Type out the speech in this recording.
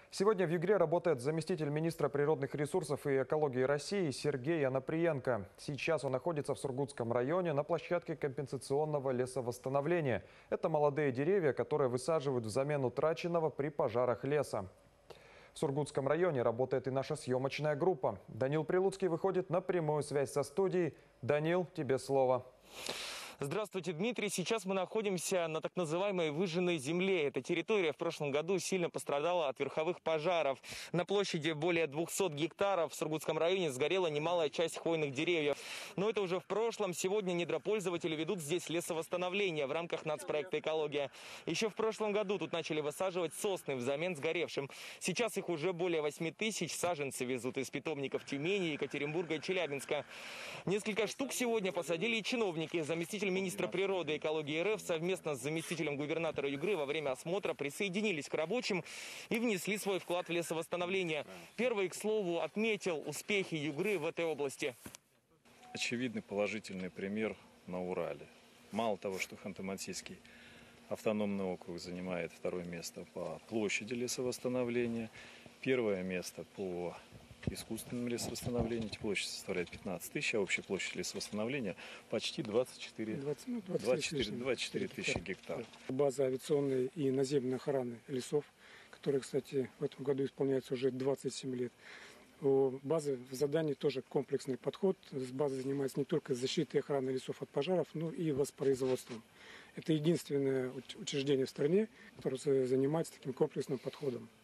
Сегодня в Югре работает заместитель министра природных ресурсов и экологии России Сергей Анаприенко. Сейчас он находится в Сургутском районе на площадке компенсационного лесовосстановления. Это молодые деревья, которые высаживают взамен утраченного при пожарах леса. В Сургутском районе работает и наша съемочная группа. Данил Прилуцкий выходит на прямую связь со студией. Данил, тебе слово. Здравствуйте, Дмитрий. Сейчас мы находимся на так называемой выжженной земле. Эта территория в прошлом году сильно пострадала от верховых пожаров. На площади более 200 гектаров в Сургутском районе сгорела немалая часть хвойных деревьев. Но это уже в прошлом. Сегодня недропользователи ведут здесь лесовосстановление в рамках нацпроекта «Экология». Еще в прошлом году тут начали высаживать сосны взамен сгоревшим. Сейчас их уже более 8 тысяч. Саженцы везут из питомников Тюмени, Екатеринбурга и Челябинска. Несколько штук сегодня посадили и чиновники. Заместитель министра природы и экологии РФ совместно с заместителем губернатора Югры во время осмотра присоединились к рабочим и внесли свой вклад в лесовосстановление. Первый, к слову, отметил успехи Югры в этой области. Очевидный положительный пример на Урале. Мало того, что Ханты-Мансийский автономный округ занимает второе место по площади лесовосстановления, первое место по искусственному лесовосстановлению. Площадь составляет 15 тысяч, а общая площадь лесовосстановления почти 24 тысячи гектаров. База авиационной и наземной охраны лесов, которая, кстати, в этом году исполняется уже 27 лет. У базы в задании тоже комплексный подход. База занимается не только защитой и охраной лесов от пожаров, но и воспроизводством. Это единственное учреждение в стране, которое занимается таким комплексным подходом.